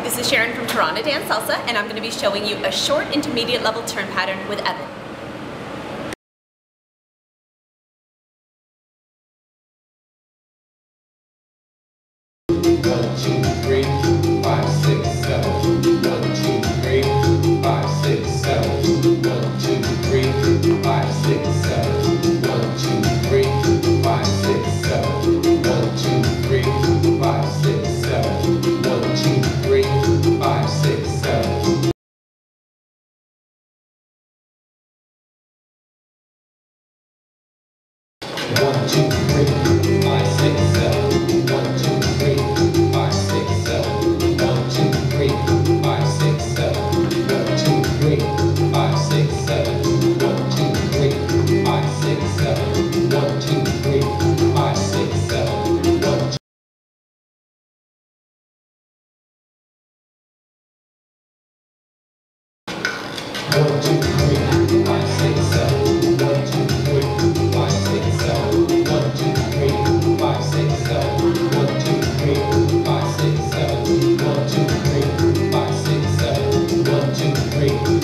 This is Sharon from Toronto Dance Salsa, and I'm going to be showing you a short intermediate level turn pattern with Evan. 1, 2, 3, 5, 6, 7. 1, 2, 3, 5, 6, 7. 1, 2, 3, 5, 6, 7. 1, 2, 3, 5, 6, 7. 1, 2, 3, 5, 6, 7. 1, 2, 3, 5, 6, 7. One, two, three, five, six, seven. 1, 2, 3, 5, 6, 7. 1, 2, 3, 5, 6, 7. 1, 2, 3, 5, 6, 7. 1, 2, 3, 5, 6, 7. 1, 2, 3, 5, 6, 7. 1, 2. One, two, three, 5, 6, 7. 1, 2, 3, 5, 6, 7. 1, 2, 3, 5, 6, 7. 1, 2, 3, 5, 6, 7. 1, 2, 3, 5, 6, 7. 1, 2, 3.